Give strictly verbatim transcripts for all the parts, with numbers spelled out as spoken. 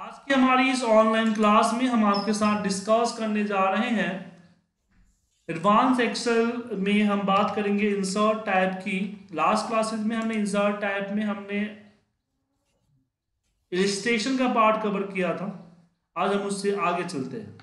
आज की हमारी इस ऑनलाइन क्लास में हम आपके साथ डिस्कस करने जा रहे हैं एडवांस एक्सेल में। हम बात करेंगे इंसर्ट टाइप की। लास्ट क्लासेस में हमने इंसर्ट टाइप में हमने इलिस्ट्रेशन का पार्ट कवर किया था। आज हम उससे आगे चलते हैं।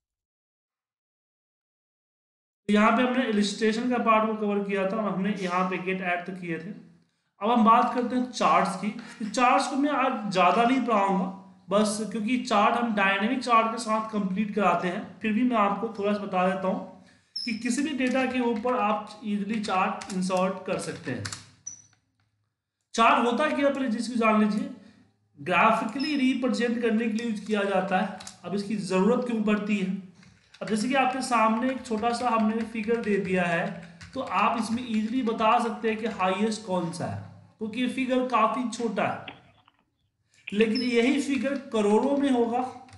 तो यहाँ पे हमने इलिस्ट्रेशन का पार्ट को कवर किया था, हमने यहाँ पे गेट ऐड तक किए थे। अब हम बात करते हैं चार्ट्स की। चार्ट्स को मैं आज ज़्यादा नहीं पढ़ाऊंगा, बस क्योंकि चार्ट हम डायनेमिक चार्ट के साथ कंप्लीट कराते हैं। फिर भी मैं आपको थोड़ा सा बता देता हूँ कि किसी भी डेटा के ऊपर आप इजीली चार्ट इंसर्ट कर सकते हैं। चार्ट होता क्या, पहले जिसको जान लीजिए। ग्राफिकली रिप्रेजेंट करने के लिए यूज किया जाता है। अब इसकी ज़रूरत क्यों पड़ती है? अब जैसे कि आपके सामने एक छोटा सा हमने फिगर दे दिया है, तो आप इसमें इजीली बता सकते हैं कि हाईएस्ट कौन सा है, क्योंकि ये फिगर काफ़ी छोटा है। लेकिन यही फिगर करोड़ों में होगा,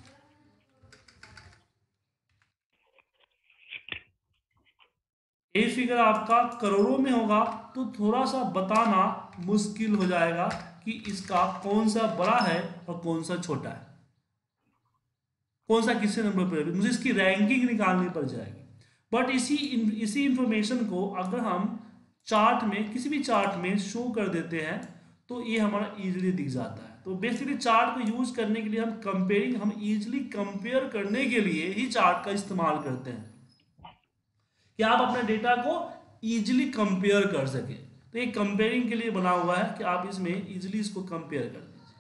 यही फिगर आपका करोड़ों में होगा, तो थोड़ा सा बताना मुश्किल हो जाएगा कि इसका कौन सा बड़ा है और कौन सा छोटा है, कौन सा किससे नंबर पर है। मुझे इसकी रैंकिंग निकालनी पड़ जाएगी। बट इसी इसी इंफॉर्मेशन को अगर हम चार्ट में, किसी भी चार्ट में शो कर देते हैं, तो ये हमारा इजीली दिख जाता है। तो बेसिकली चार्ट को यूज करने के लिए हम कंपेयरिंग, हम इजीली कंपेयर करने के लिए ही चार्ट का इस्तेमाल करते हैं, कि आप अपने डेटा को इजीली कंपेयर कर सके। तो ये कंपेयरिंग के लिए बना हुआ है कि आप इसमें इजीली इसको कंपेयर कर दीजिए।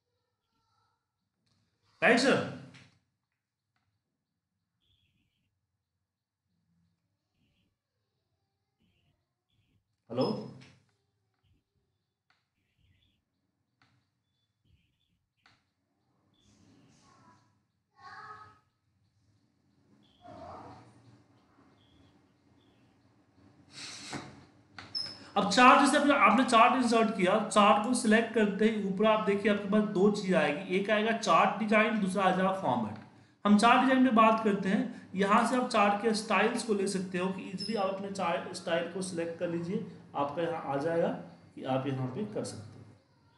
Right sir? हेलो? अब चार्ट जैसे आपने आपने चार्ट इंसर्ट किया, चार्ट को सिलेक्ट करते ही ऊपर आप देखिए आपके पास दो चीज आएगी। एक आएगा चार्ट डिजाइन, दूसरा आ जाएगा फॉर्मेट। हम चार्ट डिजाइन में बात करते हैं। यहाँ से आप चार्ट के स्टाइल्स को ले सकते हो कि इजीली आप अपने चार्ट स्टाइल को सिलेक्ट कर लीजिए। आपका यहाँ आ जाएगा कि आप यहाँ पे कर सकते हो।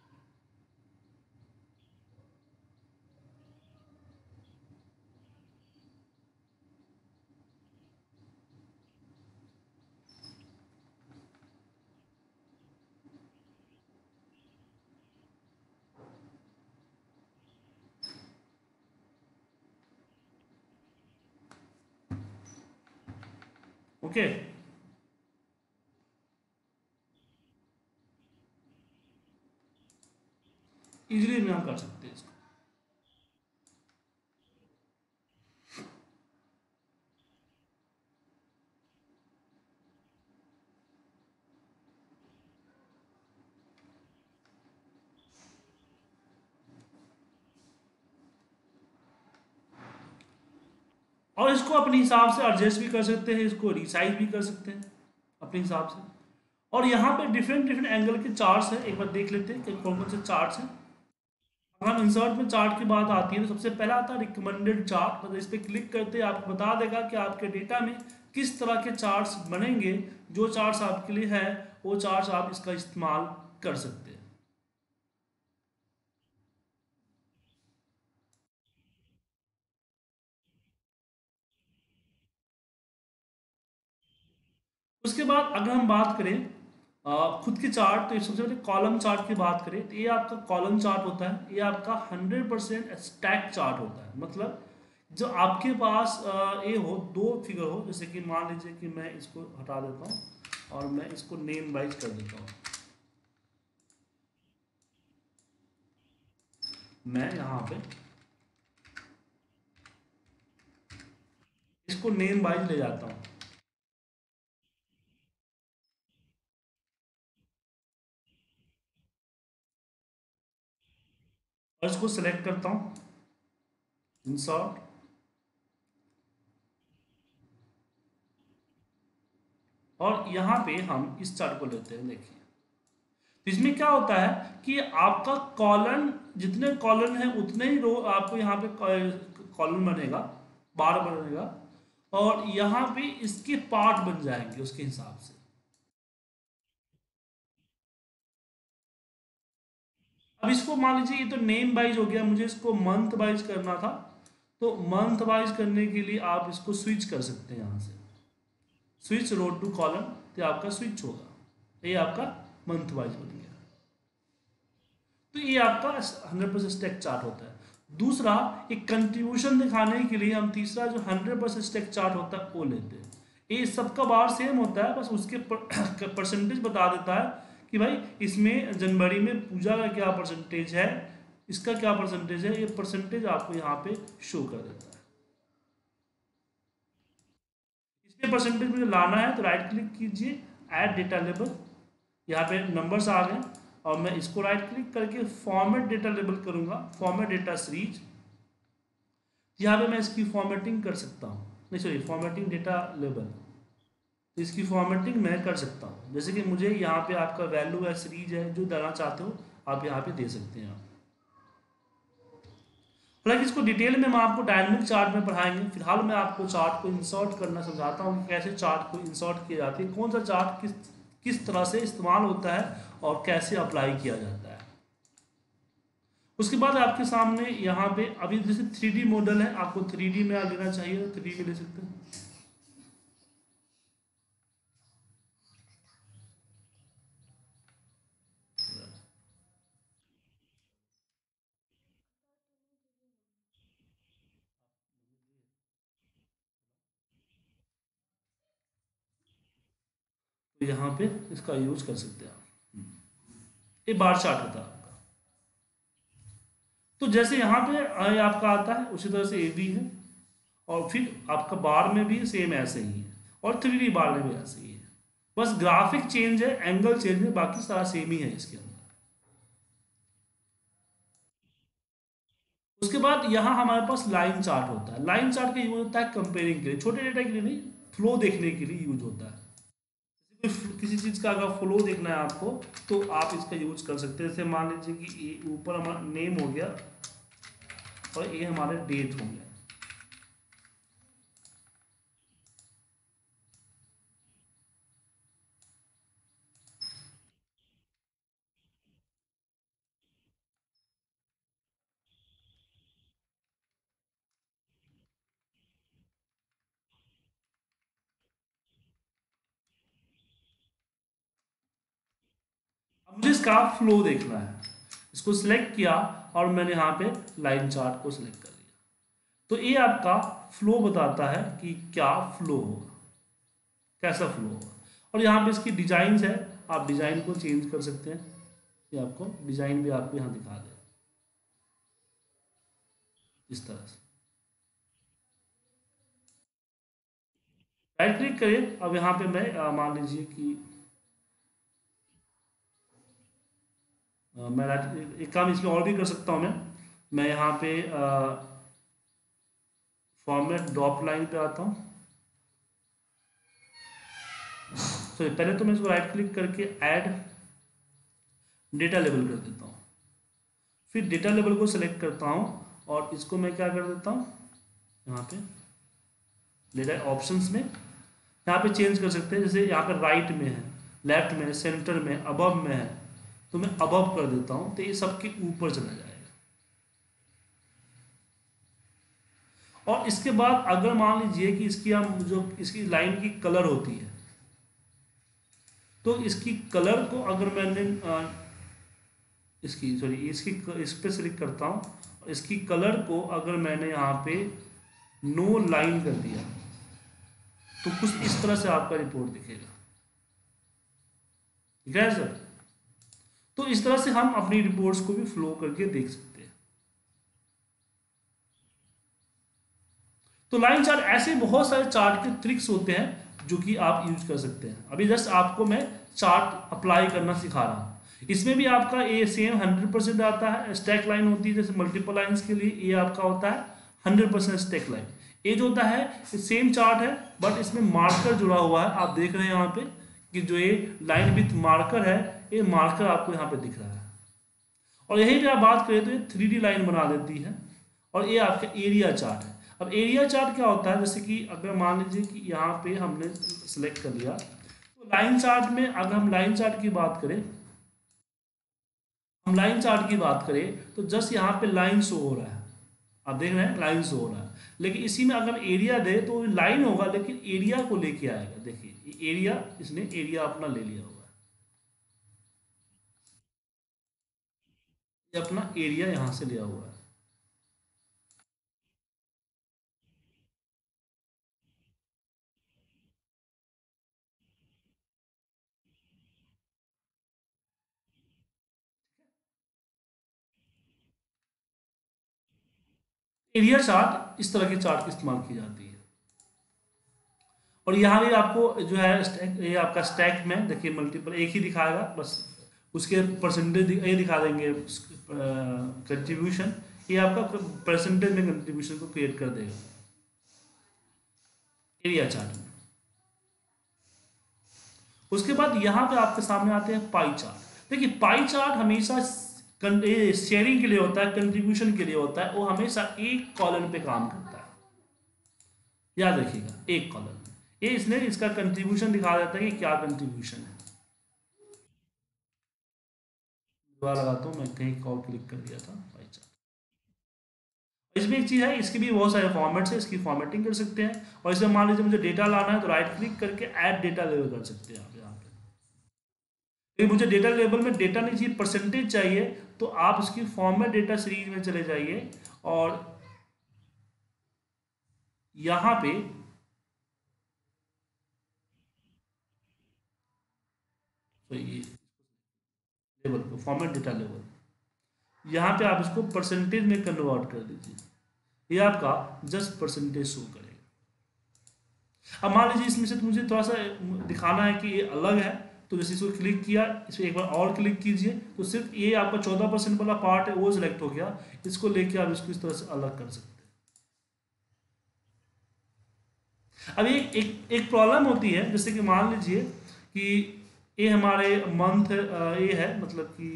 ओके, इजीली हम यहाँ कर सकते हैं इसको। और इसको अपने हिसाब से एडजस्ट भी कर सकते हैं, इसको रिसाइज भी कर सकते हैं अपने हिसाब से। और यहाँ पे डिफरेंट डिफरेंट एंगल के चार्ट्स हैं, एक बार देख लेते हैं कि कौन कौन से चार्ट्स हैं। अगर हम इंसर्ट में चार्ट की बात आती है, तो सबसे पहला आता है रिकमेंडेड चार्ट। मतलब इस पर क्लिक करते ही आपको बता देगा कि आपके डेटा में किस तरह के चार्ट्स बनेंगे। जो चार्ट्स आपके लिए है वो चार्ट्स आप इसका इस्तेमाल कर सकते हैं। उसके बाद अगर हम बात करें अ, खुद के चार्ट, तो सबसे पहले कॉलम चार्ट की बात करें, तो ये आपका कॉलम चार्ट होता है। ये आपका हंड्रेड परसेंट स्टैक चार्ट होता है। मतलब जो आपके पास अ, ये हो, दो फिगर हो। जैसे कि मान लीजिए कि मैं इसको हटा देता हूँ और मैं इसको नेम वाइज कर देता हूँ। मैं यहाँ पे इसको नेम वाइज ले जाता हूँ और इसको सेलेक्ट करता हूँ, इंसर्ट। और यहाँ पे हम इस चार्ट को लेते हैं। देखिए, तो इसमें क्या होता है कि आपका कॉलम, जितने कॉलम है उतने ही रो आपको यहाँ पे कॉलम बनेगा, बार बनेगा। और यहाँ पे इसके पार्ट बन जाएंगे उसके हिसाब से। अब इसको मान लीजिए ये तो नेम वाइज हो गया, मुझे इसको मंथ वाइज करना था, तो मंथ वाइज करने के लिए आप इसको स्विच कर सकते हैं, यहाँ से स्विच रो टू कॉलम, तो आपका स्विच होगा, ये आपका मंथ वाइज बन गया। तो ये आपका हंड्रेड परसेंट स्टैक चार्ट होता है। दूसरा, एक कंट्रीब्यूशन दिखाने के लिए हम तीसरा जो हंड्रेड परसेंट स्टैक चार्ट होता है वो लेते हैं। ये सबका बार सेम होता है, बस उसके परसेंटेज बता देता है कि भाई इसमें जनवरी में पूजा का क्या परसेंटेज है, इसका क्या परसेंटेज है, ये परसेंटेज आपको यहाँ पे शो कर देता है। इसमें परसेंटेज मुझे लाना है तो राइट क्लिक कीजिए, ऐड डेटा लेबल, यहाँ पे नंबर्स आ गए और मैं इसको राइट क्लिक करके फॉर्मेट डेटा लेबल करूंगा, फॉर्मेट डेटा सीरीज। यहाँ पे मैं इसकी फॉर्मेटिंग कर सकता हूँ, नहीं सॉरी फॉर्मेटिंग डेटा लेबल, तो इसकी फॉर्मेटिंग मैं कर सकता हूँ। जैसे कि मुझे यहाँ पे आपका वैल्यू है, सीरीज है, जो देना चाहते हो आप यहाँ पे दे सकते हैं। हालांकि इसको डिटेल में मैं आपको डायनामिक चार्ट में पढ़ाएंगे, फिलहाल मैं आपको चार्ट को इंसर्ट करना समझाता हूँ कि कैसे चार्ट को इंसर्ट किया जाती है, कौन सा चार्ट किस किस तरह से इस्तेमाल होता है और कैसे अप्लाई किया जाता है। उसके बाद आपके सामने यहाँ पे अभी जैसे थ्री डी मॉडल है, आपको थ्री डी में लेना चाहिए तो थ्री डी ले सकते हैं। तो यहाँ पे इसका यूज कर सकते हैं आप, ये बार चार्ट होता है आपका। तो जैसे यहाँ पे आपका आता है उसी तरह से ए बी है, और फिर आपका बार में भी सेम ऐसे ही है, और थ्री डी बार में भी ऐसे ही है, बस ग्राफिक चेंज है, एंगल चेंज है, बाकी सारा सेम ही है इसके अंदर। उसके बाद यहाँ हमारे पास लाइन चार्ट होता है। लाइन चार्ट का यूज होता है कंपेयरिंग के लिए, छोटे डेटा के लिए नहीं, फ्लो देखने के लिए यूज होता है। किसी चीज़ का अगर फ्लो देखना है आपको तो आप इसका यूज कर सकते हैं। जैसे मान लीजिए कि ये ऊपर हमारा नेम हो गया और ये हमारे डेट हो गया, अब मुझे इसका फ्लो देखना है, इसको सिलेक्ट किया और मैंने यहाँ पे लाइन चार्ट को सिलेक्ट कर लिया, तो ये आपका फ्लो बताता है कि क्या फ्लो होगा, कैसा फ्लो होगा। और यहाँ पे इसकी डिजाइन है, आप डिजाइन को चेंज कर सकते हैं, ये आपको डिजाइन भी आपको यहाँ दिखा दे इस तरह से। राइट क्लिक करिए, अब यहाँ पे मैं मान लीजिए कि आ, मैं एक काम इसमें और भी कर सकता हूँ, मैं मैं यहाँ पे फॉर्मेट ड्रॉप लाइन पे आता हूँ। तो पहले तो मैं इसको राइट क्लिक करके ऐड डेटा लेवल कर देता हूँ, फिर डेटा लेवल को सिलेक्ट करता हूँ और इसको मैं क्या कर देता हूँ, यहाँ पे डेटा ऑप्शंस में यहाँ पे चेंज कर सकते हैं। जैसे यहाँ पे राइट में है, लेफ्ट में, सेंटर में, अबव में है, तो मैं अबव कर देता हूँ, तो ये सबके ऊपर चला जाएगा। और इसके बाद अगर मान लीजिए कि इसकी हम जो इसकी लाइन की कलर होती है, तो इसकी कलर को अगर मैंने आ, इसकी सॉरी इसकी इस पर सिलेक्ट करता हूँ, इसकी कलर को अगर मैंने यहाँ पे नो लाइन कर दिया तो कुछ इस तरह से आपका रिपोर्ट दिखेगा, ठीक है सर। तो इस तरह से हम अपनी रिपोर्ट्स को भी फ्लो करके देख सकते हैं। तो लाइन चार्ट ऐसे बहुत सारे चार्ट के ट्रिक्स होते हैं जो कि आप यूज कर सकते हैं। अभी जस्ट आपको मैं चार्ट अप्लाई करना सिखा रहा हूँ। इसमें भी आपका ये सेम हंड्रेड परसेंट आता है, स्टैक लाइन होती है, जैसे मल्टीपल लाइन्स के लिए ये आपका होता है हंड्रेड परसेंट स्टैक लाइन। ये जो होता है सेम चार्ट है बट इसमें मार्कर जुड़ा हुआ है, आप देख रहे हैं यहाँ पे कि जो ये लाइन विथ मार्कर है, ये मार्कर आपको यहाँ पे दिख रहा है। और यही पे आप बात करें तो ये थ्री डी लाइन बना देती है, और ये आपका एरिया चार्ट है। अब एरिया चार्ट क्या होता है, जैसे कि अगर मान लीजिए कि यहाँ पे हमने सेलेक्ट कर लिया, तो लाइन चार्ट में अगर हम लाइन चार्ट की बात करें हम लाइन चार्ट की बात करें तो जस्ट यहाँ पे लाइन शो हो रहा है, आप देख रहे हैं लाइन शो हो रहा है, लेकिन इसी में अगर एरिया दे तो लाइन होगा लेकिन एरिया को लेके आएगा। देखिए एरिया, इसने एरिया अपना ले लिया होगा, ये अपना एरिया यहाँ से लिया हुआ है। एरिया चार्ट इस तरह के चार्ट की इस्तेमाल की जाती है। और यहाँ भी आपको जो है स्टैक, ये आपका स्टैक में देखिए मल्टीपल एक ही दिखाएगा बस, उसके परसेंटेज ये दिखा देंगे कंट्रीब्यूशन, ये आपका परसेंटेज में कंट्रीब्यूशन को क्रिएट कर देगा एरिया चार्ट में। उसके बाद यहाँ पे आपके सामने आते हैं पाई चार्ट। देखिए पाई चार्ट हमेशा शेयरिंग के लिए होता है, कंट्रीब्यूशन के लिए होता है, वो हमेशा एक कॉलम पे काम करता है, याद रखिएगा एक कॉलम। ये इसने इसका कंट्रीब्यूशन दिखा देता है कि क्या कंट्रीब्यूशन है। दोबारा लगाता हूँ, मैं कहीं कॉल क्लिक कर दिया था पाई चार्ट। इसमें एक चीज़ है, इसके भी बहुत सारे फॉर्मेट्स है, इसकी फॉर्मेटिंग कर सकते हैं। और इसमें मान लीजिए मुझे डेटा लाना है तो राइट क्लिक करके ऐड डेटा लेवल कर सकते हैं आप यहाँ पे। लेकिन मुझे डेटा लेवल में डेटा नहीं चाहिए, परसेंटेज चाहिए, तो आप इसकी फॉर्मेट डेटा सीरीज में चले जाइए और यहाँ पे तो ये लेवल को फॉर्मेट डेटा लेवल, यहाँ पे आप इसको परसेंटेज में कन्वर्ट कर दीजिए, ये आपका जस्ट परसेंटेज शो करेगा। अब मान लीजिए इसमें से तो मुझे थोड़ा सा दिखाना है कि ये अलग है, तो जैसे इसको क्लिक किया, इस पर एक बार और क्लिक कीजिए तो सिर्फ ये आपका चौदह परसेंट वाला पार्ट है वो सिलेक्ट हो गया। इसको लेके आप इसको इस तरह से अलग कर सकते हैं। अब एक एक एक प्रॉब्लम होती है, जैसे कि मान लीजिए कि ये हमारे मंथ ये है, मतलब कि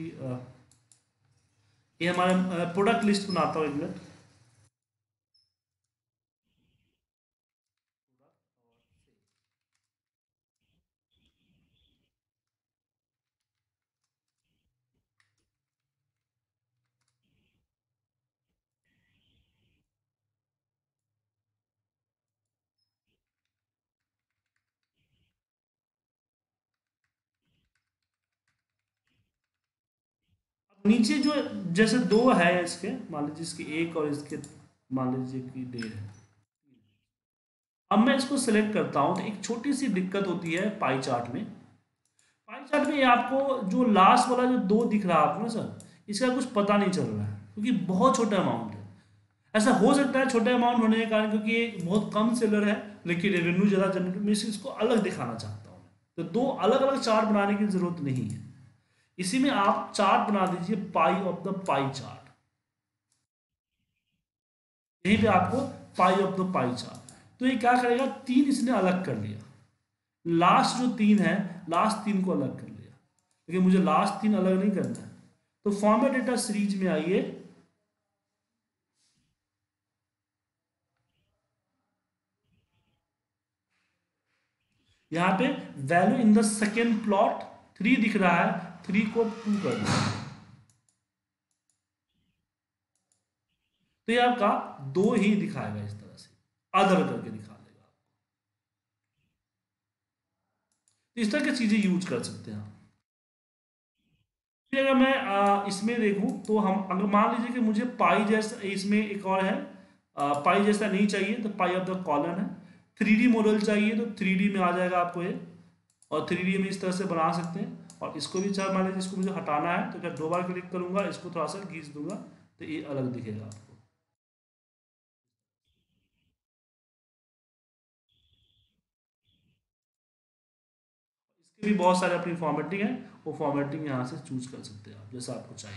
ये हमारे प्रोडक्ट लिस्ट बनाता हूँ एक मिनट। नीचे जो जैसे दो है इसके, मान लीजिए इसके एक और इसके मान लीजिए कि डेढ़ है। अब मैं इसको सिलेक्ट करता हूं तो एक छोटी सी दिक्कत होती है पाई चार्ट में। पाई चार्ट में आपको जो लास्ट वाला जो दो दिख रहा है आपको ना सर, इसका कुछ पता नहीं चल रहा है क्योंकि बहुत छोटा अमाउंट है। ऐसा हो सकता है छोटा अमाउंट होने के कारण, क्योंकि ये बहुत कम सेलर है लेकिन रेवेन्यू ज़्यादा जनरेट, मैं इसको अलग दिखाना चाहता हूँ। तो दो अलग अलग चार्ट बनाने की जरूरत नहीं है, इसी में आप चार्ट बना दीजिए pie of the pie chart. यहीं पे आपको pie of the pie chart, तो ये क्या करेगा, तीन इसने अलग कर लिया, लास्ट जो तीन है लास्ट तीन को अलग कर लिया, लेकिन मुझे लास्ट तीन अलग नहीं करना है। तो फॉर्मेट डेटा सीरीज में आइए, यहां पे value in the second plot three दिख रहा है, थ्री को टू कर दिया, तो ये आपका दो ही दिखाएगा, इस तरह से अदर करके दिखा देगा। तो इस तरह की चीजें यूज कर सकते हैं आप। फिर अगर मैं आ, इसमें देखूं तो हम अगर मान लीजिए कि मुझे पाई जैसा, इसमें एक और है आ, पाई जैसा नहीं चाहिए तो पाई ऑफ द कॉलम है। थ्री डी मॉडल चाहिए तो थ्री डी में आ जाएगा आपको ये, और थ्री डी में इस तरह से बना सकते हैं। और इसको भी चाहे मान लीजिए इसको मुझे हटाना है तो क्या दो बार क्लिक करूंगा, इसको थोड़ा सा खींच दूंगा तो ये अलग दिखेगा आपको। इसके भी बहुत सारे अपनी फॉर्मेटिंग है, वो फॉर्मेटिंग यहाँ से चूज कर सकते हैं आप जैसा आपको चाहिए।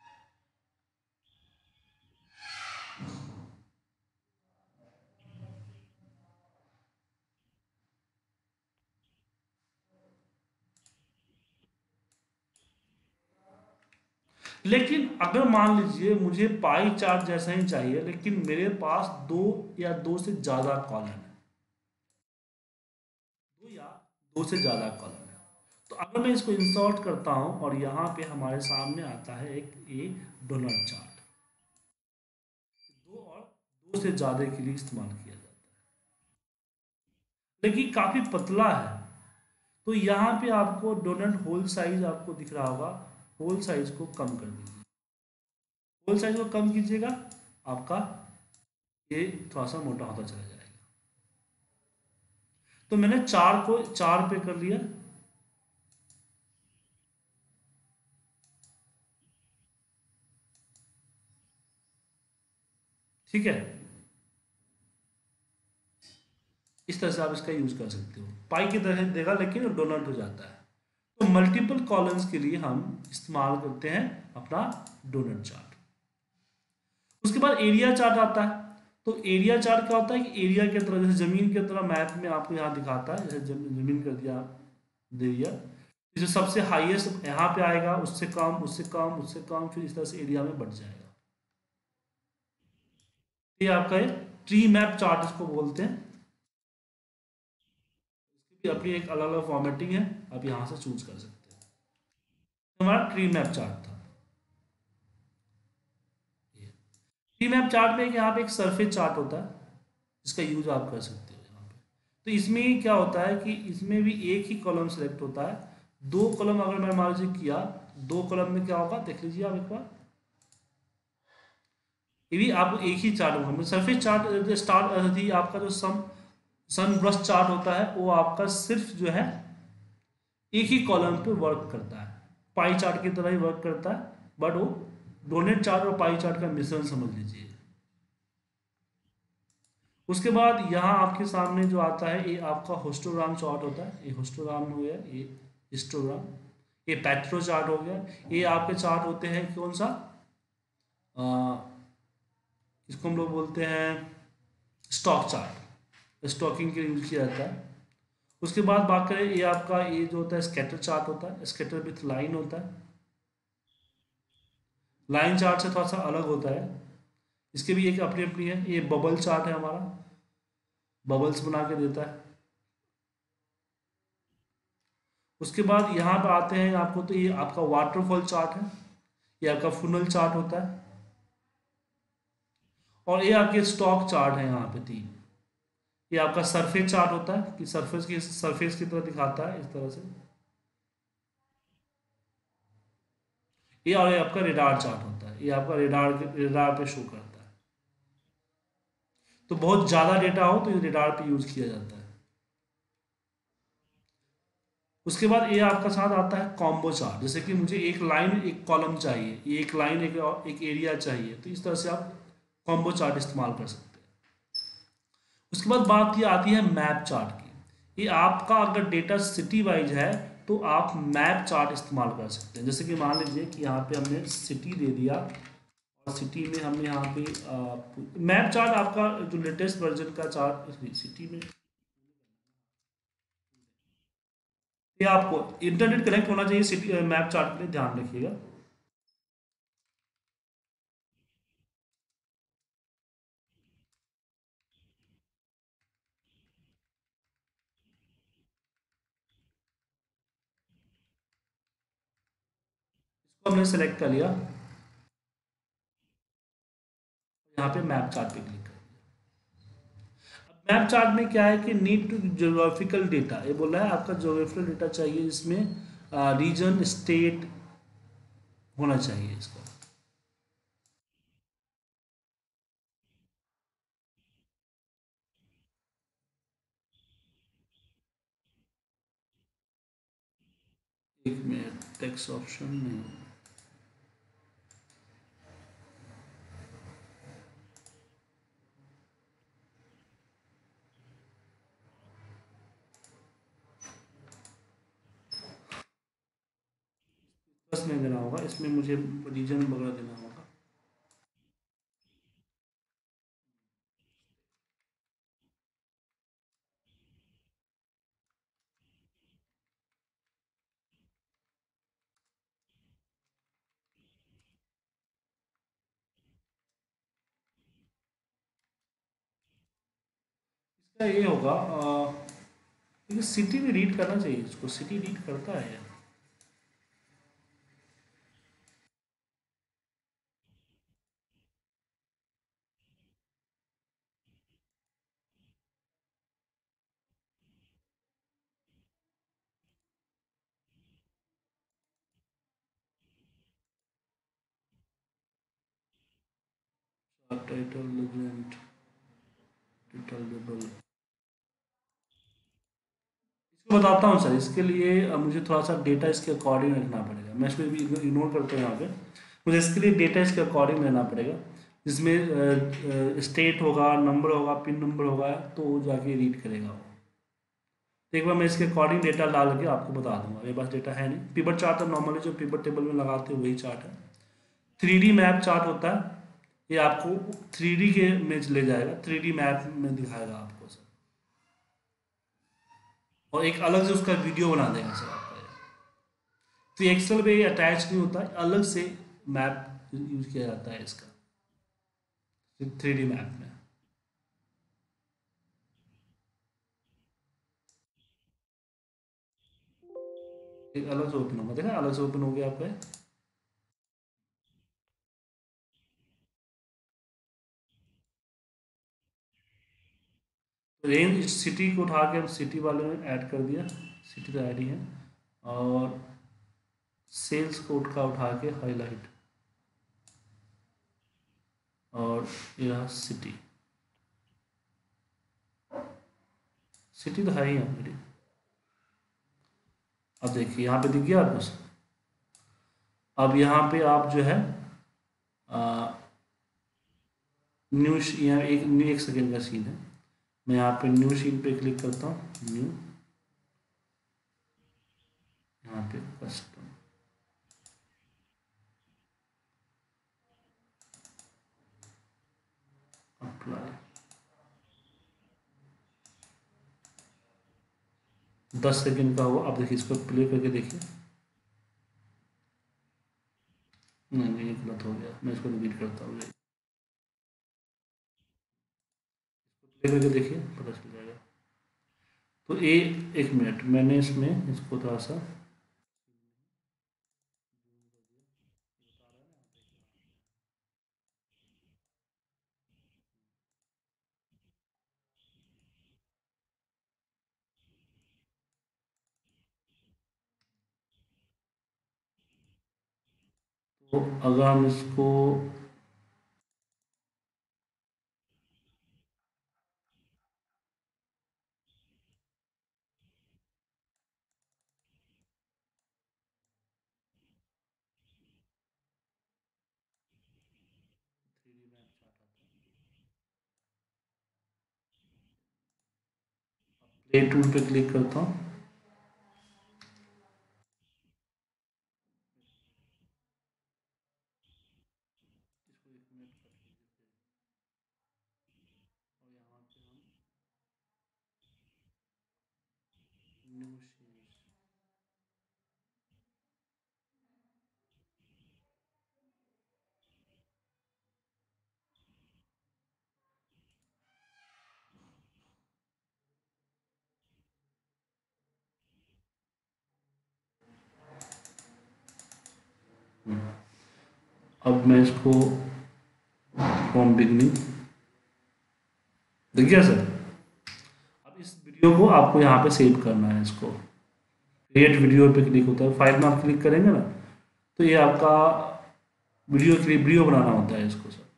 लेकिन अगर मान लीजिए मुझे पाई चार्ट जैसा ही चाहिए लेकिन मेरे पास दो या दो से ज्यादा कॉलम है, दो या दो से ज्यादा कॉलम है, तो अगर मैं इसको इंसर्ट करता हूं और यहाँ पे हमारे सामने आता है एक ए डोनट चार्ट, दो और दो से ज़्यादा के लिए इस्तेमाल किया जाता है, लेकिन काफ़ी पतला है। तो यहाँ पे आपको डोनट होल साइज आपको दिख रहा होगा, होल साइज को कम कर दीजिए, होल साइज को कम कीजिएगा, आपका ये थोड़ा सा मोटा होता चला जाएगा। तो मैंने चार को चार पे कर लिया, ठीक है। इस तरह से आप इसका यूज कर सकते हो, पाई की तरह देगा लेकिन डोनट हो जाता है। तो मल्टीपल कॉलम्स के लिए हम इस्तेमाल करते हैं अपना डोनट चार्ट। उसके बाद एरिया चार्ट आता है। तो एरिया चार्ट क्या होता है कि एरिया की तरह, जैसे जमीन की तरह मैप में आपको यहाँ दिखाता है, जैसे जमीन कर दिया दे दिया, जो सबसे हाईएस्ट यहाँ पे आएगा, उससे कम, उससे कम, उससे कम, फिर इस तरह से एरिया में बढ़ जाएगा। ये आपका एक ट्री मैप चार्ट इसको बोलते हैं। इसकी भी अपनी एक अलग अलग फॉर्मेटिंग है, आप यहाँ से चूज कर सकते हैं। हमारा ट्री मैप चार्ट था। ट्री मैप चार्ट में यहाँ पे एक सरफेस चार्ट होता है, जिसका यूज आप कर सकते हो यहाँ पे। तो इसमें क्या होता है कि इसमें भी एक ही कॉलम सेलेक्ट होता है, दो कॉलम अगर मैं मान लीजिए किया, दो कॉलम में क्या होगा देख लीजिए आप एक बार। ये भी आपको एक ही चार्ट होगा, सरफेस चार्ट स्टार्ट थी आपका, जो सम सन ब्रश चार्ट होता है वो आपका सिर्फ जो है एक ही कॉलम पे वर्क करता है, पाई चार्ट की तरह ही वर्क करता है, बट वो डोनेट चार्ट और पाई चार्ट का मिश्रण समझ लीजिए। उसके बाद यहाँ आपके सामने जो आता है ये आपका हिस्टोग्राम चार्ट होता है, ये हिस्टोग्राम हो गया, ये हिस्टोग्राम, ये पेट्रो चार्ट हो गया। ये आपके चार्ट होते हैं कौन सा, आ, इसको हम लोग बोलते हैं स्टॉक चार्ट, स्टॉकिंग के लिए यूज किया जाता है। उसके बाद बात करें, ये आपका ये जो होता है स्कैटर चार्ट होता है, स्कैटर विथ लाइन होता है, लाइन चार्ट से थोड़ा सा अलग होता है, इसके भी एक अपनी अपनी है। ये बबल चार्ट है हमारा, बबल्स बना के देता है। उसके बाद यहाँ पे आते हैं आपको, तो ये आपका वाटरफॉल चार्ट है, ये आपका फुनल चार्ट होता है, और ये आपके स्टॉक चार्ट है यहाँ पे तीन। ये आपका सरफेस चार्ट होता है कि सरफेस की सरफेस की तरह दिखाता है इस तरह से, ये और ये आपका रेडार चार्ट होता है, ये आपका रेडार रेडार पे शो करता है। तो बहुत ज़्यादा डेटा हो तो ये रेडार पे यूज किया जाता है। उसके बाद ये आपका साथ आता है कॉम्बो चार्ट, जैसे कि मुझे एक लाइन एक कॉलम चाहिए, ये एक लाइन एक एक एरिया चाहिए, तो इस तरह से आप कॉम्बो चार्ट इस्तेमाल कर सकते हैं। उसके बाद बात ये आती है मैप चार्ट की। ये आपका अगर डेटा सिटी वाइज है तो आप मैप चार्ट इस्तेमाल कर सकते हैं। जैसे कि मान लीजिए कि यहाँ पे हमने सिटी दे दिया, और सिटी में हमने यहाँ पे मैप चार्ट आपका जो लेटेस्ट वर्जन का चार्ट सिटी में, ये आपको इंटरनेट कनेक्ट होना चाहिए सिटी मैप चार्ट के लिए, ध्यान रखिएगा। इसको हमने सेलेक्ट कर लिया, यहाँ पे मैप चार्ट पे क्लिक कर। मैप चार्ट में क्या है कि नीड टू ज्योग्राफिकल डेटा, ये बोल रहा है आपका ज्योग्राफिकल डेटा चाहिए, जिसमें रीजन स्टेट होना चाहिए इसका। एक मिनट, टेक्स्ट ऑप्शन नहीं, बस नहीं देना होगा इसमें, मुझे रीजन वगैरह देना होगा। इसका ये होगा, सिटी में रीड करना चाहिए, इसको सिटी रीड करता है। टाइटल लेजेंड टाइटल, इसको बताता हूँ सर। इसके लिए अ, मुझे थोड़ा सा डेटा इसके अकॉर्डिंग रखना पड़ेगा। मैं इसको भी इग्नोर करता हूँ यहाँ पे। मुझे इसके लिए डेटा इसके अकॉर्डिंग रहना पड़ेगा, जिसमें स्टेट होगा, नंबर होगा, पिन नंबर होगा, तो वो जाके रीड करेगा वो। तो एक बार मैं इसके अकॉर्डिंग डेटा डाल के आपको बता दूंगा। मेरे पास डेटा है नहीं। पिवट चार्ट तो नॉर्मली जो पिवट टेबल में लगाते हैं वही चार्ट है। थ्री डी मैप चार्ट होता है, ये आपको थ्री डी के में ले जाएगा, थ्री डी मैप में दिखाएगा आपको सर। और एक अलग से उसका वीडियो बना देगा सर आपका ये। तो एक्सेल पे अटैच नहीं होता है, अलग से मैप यूज किया जाता है इसका थ्री डी मैप में। एक अलग से ओपन होगा, देखा अलग से ओपन हो गया आपका। तो रेंज सिटी को उठा के हम सिटी वाले में ऐड कर दिया, सिटी तो ऐड ही है। और सेल्स को उठा उठा के हाईलाइट, और यह सिटी, सिटी तो है ही ऑलरेडी। अब देखिए यहाँ पे दिख गया आपको। अब यहाँ पे आप जो है न्यू, यहाँ एक न्यू एक सेकेंड का सीन है। मैं यहाँ पे न्यू शीट पे क्लिक करता हूँ, न्यू, यहाँ पे कस्टम, अप्लाई, दस सेकेंड का हुआ। अब देखिए इसको प्ले करके देखिए। नहीं नहीं, ये गलत हो गया, मैं इसको रिपीट करता हूँ। प्ले करके देखिए, पता चल जाएगा। तो ये एक मिनट, मैंने इसमें इसको थोड़ा सा, तो अगर हम इसको प्ले टूल पे क्लिक करता हूँ, अब मैं इसको फ्रॉम बिगनिंग, देख गया सर। अब इस वीडियो को आपको यहाँ पे सेव करना है। इसको क्रिएट वीडियो पे क्लिक होता है, फाइल में आप क्लिक करेंगे ना, तो ये आपका वीडियो के लिए वीडियो बनाना होता है इसको सर।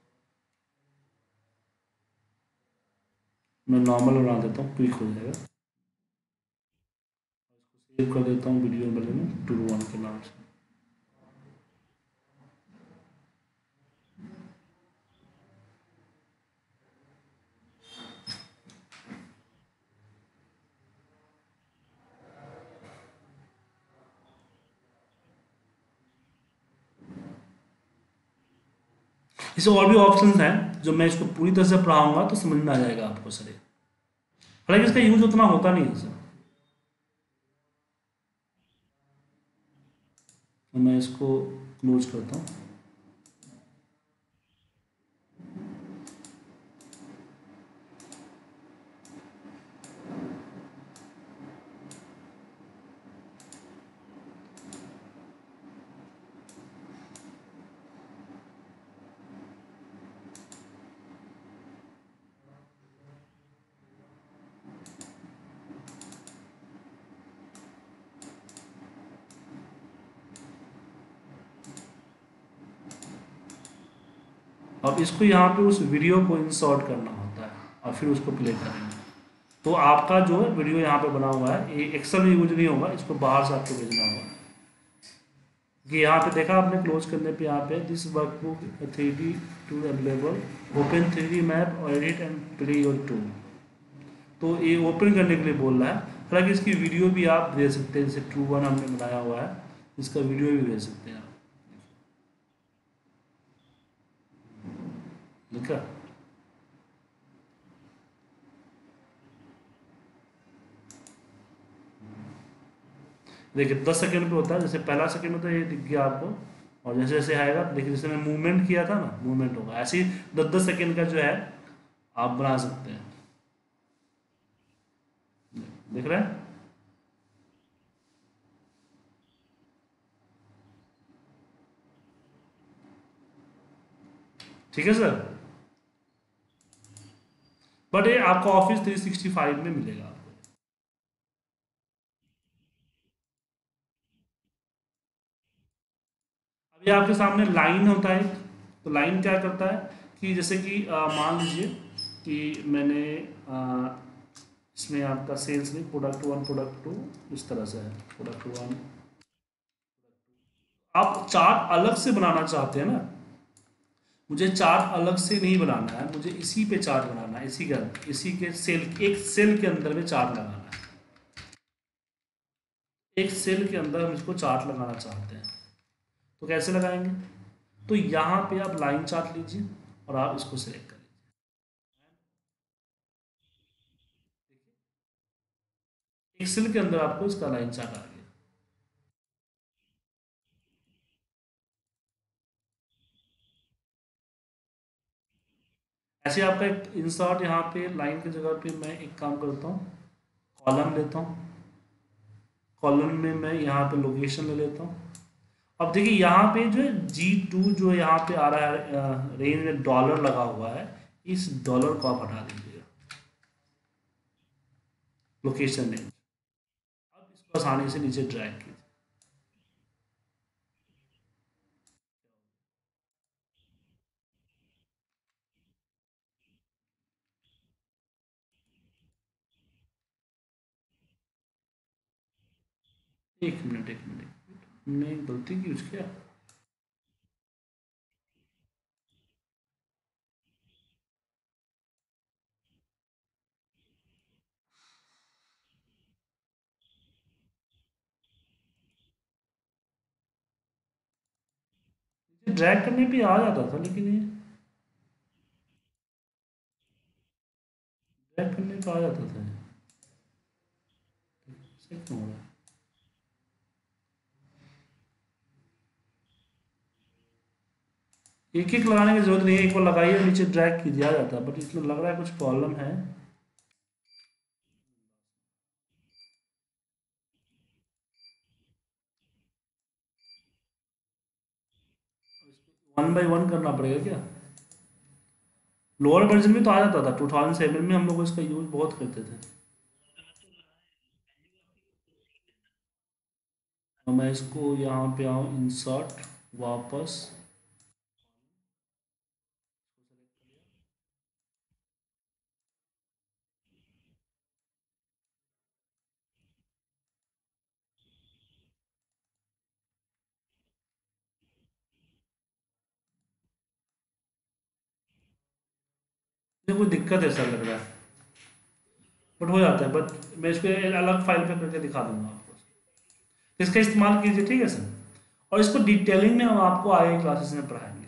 मैं नॉर्मल बना देता हूँ, क्लिक हो जाएगा। सेव कर देता हूँ वीडियो वाले में, टू वन के नाम से। इसे और भी ऑप्शंस हैं जो मैं इसको पूरी तरह से पढ़ाऊंगा तो समझ में आ जाएगा आपको सर। हालांकि इसका यूज उतना होता नहीं है सर। तो मैं इसको क्लोज करता हूँ। अब इसको यहाँ पे उस वीडियो को इंसर्ट करना होता है और फिर उसको प्ले करेंगे। तो आपका जो है वीडियो यहाँ पे बना हुआ है, ये एक्सेल में यूज नहीं होगा, इसको बाहर से आपको भेजना होगा। कि यहाँ पे देखा आपने क्लोज करने पे यहाँ पे this workbook three D tool available, open three D map और edit and play your tool. तो ये ओपन करने के लिए बोल रहा है। हालांकि इसकी वीडियो भी आप भेज सकते हैं, जैसे ट्रू वन हमने बनाया हुआ है, इसका वीडियो भी भेज सकते हैं आप। देखा, देखिए दस सेकंड पे होता है, जैसे पहला सेकंड होता है ये दिख गया आपको, और जैसे जैसे आएगा देखिए, जैसे मैंने मूवमेंट किया था ना, मूवमेंट होगा। ऐसे ही दस दस सेकंड का जो है आप बना सकते हैं। देख रहे हैं, ठीक है सर। बट ये आपको ऑफिस थ्री सिक्सटी फाइव में मिलेगा आपको। अभी आपके सामने लाइन होता है, तो लाइन क्या करता है कि जैसे कि आ, मान लीजिए कि मैंने आ, इसमें आपका सेल्स नहीं, प्रोडक्ट वन प्रोडक्ट टू इस तरह से है, प्रोडक्ट वन। आप चार्ट अलग से बनाना चाहते हैं ना, मुझे चार्ट अलग से नहीं बनाना है, मुझे इसी पे चार्ट बनाना है, इसी के अंदर, इसी के सेल, एक सेल के अंदर में चार्ट लगाना है। एक सेल के अंदर हम इसको चार्ट लगाना चाहते हैं, तो कैसे लगाएंगे? तो यहाँ पे आप लाइन चार्ट लीजिए और आप इसको सिलेक्ट कर लीजिए। एक सेल के अंदर आपको इसका लाइन चार्ट आ गया। ऐसे आपका एक इंसर्ट, यहाँ पे लाइन की जगह पे मैं एक काम करता हूँ, कॉलम लेता हूँ, कॉलम में मैं यहाँ पे लोकेशन ले लेता हूँ। अब देखिए यहाँ पे जो है जी टू जो यहाँ पे आ रहा है रेंज में डॉलर लगा हुआ है, इस डॉलर को आप हटा दीजिएगा लोकेशन रेंज। अब इसको आसानी से नीचे ड्रैग कीजिए। एक मिनट एक मिनट, हमने गलती की उसके क्या? ड्रैग करने पे आ जाता था, लेकिन ये ड्रैग करने पे आ जाता था, ऐसे क्यों हो रहा है? एक एक लगाने की जरूरत नहीं है, एक बार लगाइए नीचे ड्रैग कीजिए, आ जाता है। बट इसमें लग रहा है कुछ प्रॉब्लम है। वन बाई वन करना पड़ेगा क्या? लोअर वर्जन में तो आ जाता था, टू थाउजेंड सेवन में हम लोग इसका यूज बहुत करते थे। तो मैं इसको यहाँ पे आऊँ, इंसर्ट, वापस, कोई दिक्कत ऐसा लग रहा है, बट हो जाता है। बट मैं इसको एक अलग फाइल पे करके दिखा दूंगा आपको, इसका इस्तेमाल कीजिए, ठीक है सर। और इसको डिटेलिंग में हम आपको आगे क्लासेस में पढ़ाएंगे,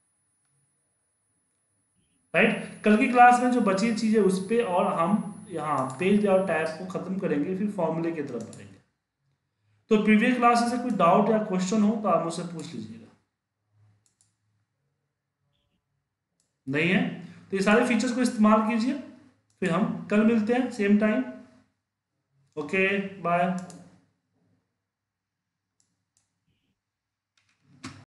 राइट। कल की क्लास में जो बची चीज़ है उस पर, और हम यहाँ पेज और टैब को खत्म करेंगे, फिर फॉर्मूले की तरफ बढ़ेंगे। तो प्रीवियस क्लास से कोई डाउट या क्वेश्चन हो तो आप मुझसे पूछ लीजिएगा। नहीं है तो ये सारे फीचर्स को इस्तेमाल कीजिए। फिर हम कल मिलते हैं सेम टाइम। Okay bye.